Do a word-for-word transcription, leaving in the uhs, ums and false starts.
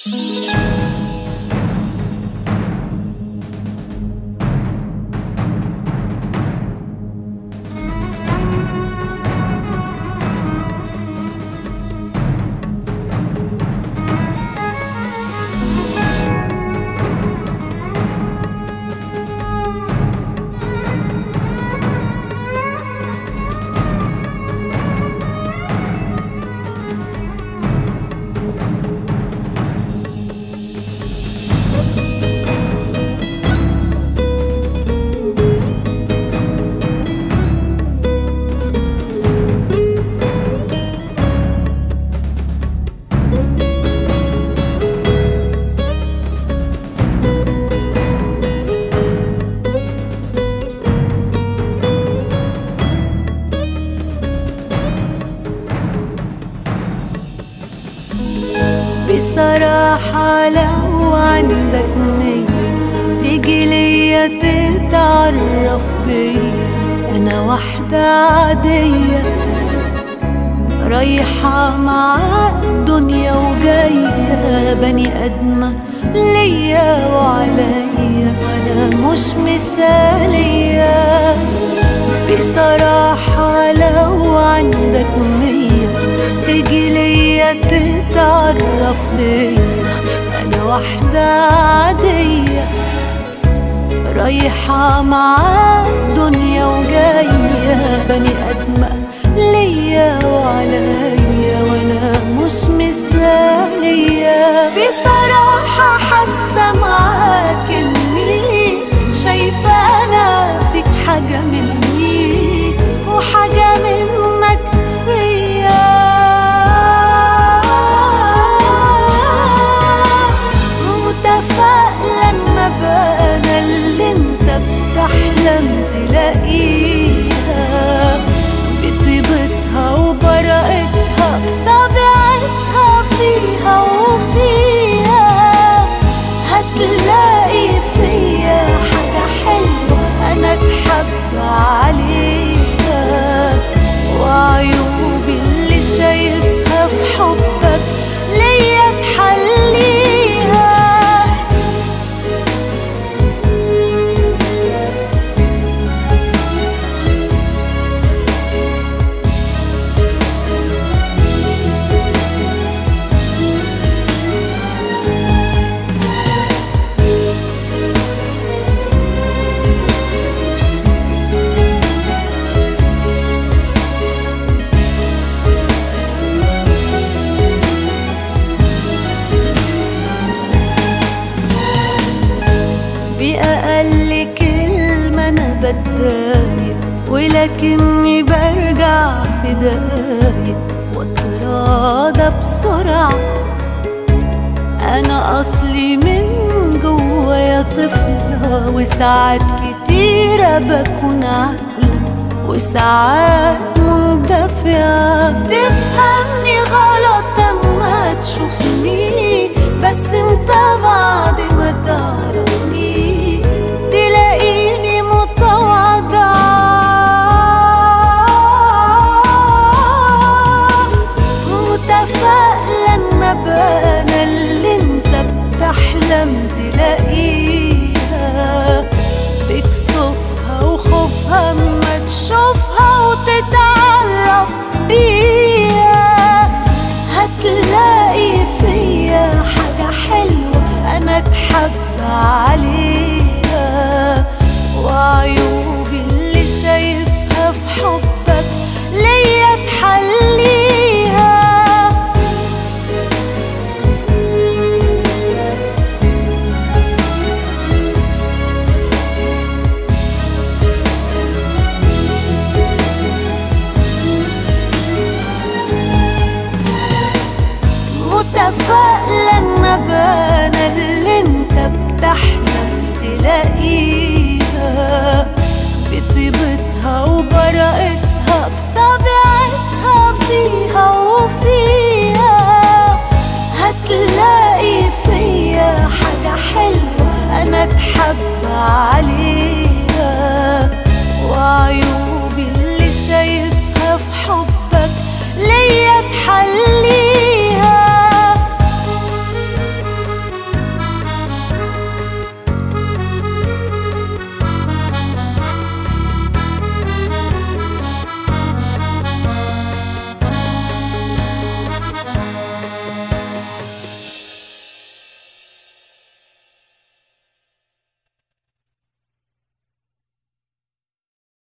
بصراحة لو عندك نية تيجي ليا تتعرف بيا، أنا واحدة عادية رايحة مع الدنيا وجاية، بني آدمة ليا وعليا، أنا مش مثالية. بصراحة لو عندك نية تيجي ليا تتعرف بيا، أنا واحدة عادية رايحة مع الدنيا وجاية، بني آدمة ليا وعليا، وأنا مش مثالية. بصراحة حاسة معاك إني شايفة أنا فيك حاجة مني وحاجة منك فيا، متفائلة إن أبقى أنا اللي أنت بتحلم تلاقيها، بطيبتها وبراءتها طبيعتها فيها وفيها، هتلاقي فيا حاجة حلوة أنا اتحب عليها، وعيوبي اللي شايفها في حبك ليا تحليها. بأقل كلمة أنا بتضايق، ولكني برجع في دقايق واتراضى بسرعة، أنا أصلي من جوايا طفلة، وساعات كتيرة بكون عاقلة وساعات مندفعة. تفهمني غلط أما تشوفني، بس انت بعد ما تعرفني تلاقيني متواضعة، متفائلة إن أبقى أنا اللي انت بتحلم تلاقيها، بكسوفها وخوفها أما تشوفها وتتعرف بيها، هتلاقي فيا حاجة حلوة أنا اتحب عليها، وعيوبي اللي شايفها في حبك ليا تحليها. متفائلة إن أبقى أنا اللي أنت بتحلم تلاقيها.